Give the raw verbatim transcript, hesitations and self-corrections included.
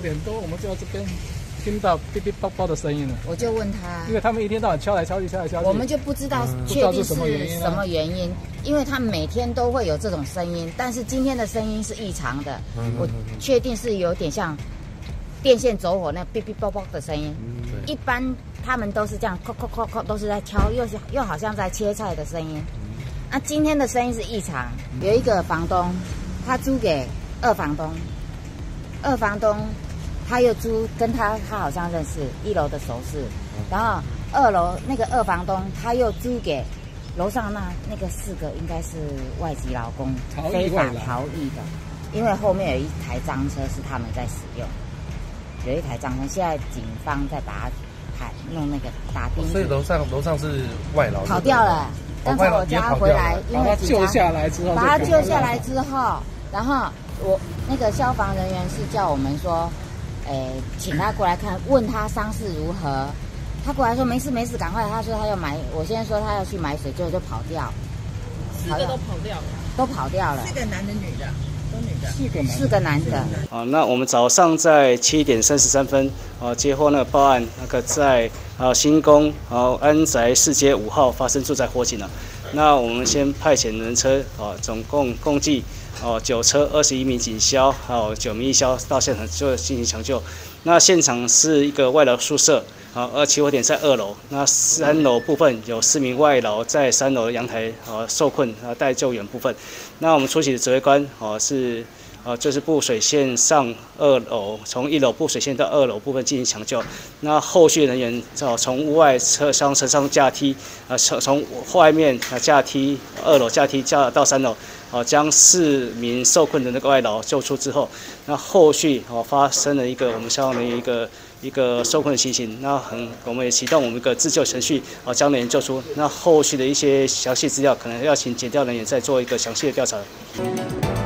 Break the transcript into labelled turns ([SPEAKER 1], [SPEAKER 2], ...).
[SPEAKER 1] 点多，我们就在这边听到哔哔啵啵的声音了。
[SPEAKER 2] 我就问他，
[SPEAKER 1] 因为他们一天到晚敲来敲去，敲来敲去，
[SPEAKER 2] 我们就不知道确定是什么原因，因为他们每天都会有这种声音，但是今天的声音是异常的，我确定是有点像电线走火那哔哔啵啵的声音。一般他们都是这样，叩叩叩叩，都是在敲，又是又好像在切菜的声音。那、啊、今天的声音是异常，有一个房东，他租给二房东，二房东他又租跟他他好像认识一楼的首饰，然后二楼那个二房东他又租给楼上那那个四个应该是外籍劳工非法逃逸的，因为后面有一台赃车是他们在使用。有一台帐篷，现在警方在把它拍弄那个打钉子，
[SPEAKER 3] 所以楼上楼上是外劳
[SPEAKER 2] 跑掉了。刚才我家回来，因为
[SPEAKER 1] 救下来之后，
[SPEAKER 2] 把他救下来之后，然后我那个消防人员是叫我们说，诶，请他过来看，问他伤势如何。他过来说没事没事，赶快。他说他要买，我现在说他要去买水，结果就跑掉。
[SPEAKER 4] 四个都跑掉了，
[SPEAKER 2] 都跑掉了。
[SPEAKER 4] 四个男的女的。
[SPEAKER 1] 四个男
[SPEAKER 2] 四个男的。
[SPEAKER 5] 啊，那我们早上在七点三十三分啊接获那个报案，那个在啊新宫啊安宅四街五号发生住宅火警了。那我们先派遣人车啊，总共共计哦九车二十一名警消，还有九名义消到现场就进行抢救。那现场是一个外劳宿舍。啊，而起火点在二楼，那三楼部分有四名外劳在三楼的阳台啊受困啊待救援部分。那我们出席的指挥官哦是呃就是布水线上二楼，从一楼布水线到二楼部分进行抢救。那后续人员哦从屋外车上车上架梯啊从从外面啊架梯二楼架梯架到三楼。哦，将四名受困的那个外劳救出之后，那后续哦发生了一个我们消防的一个一个受困的情形，那很我们也启动我们一个自救程序，哦将人员救出。那后续的一些详细资料，可能要请检调人员再做一个详细的调查。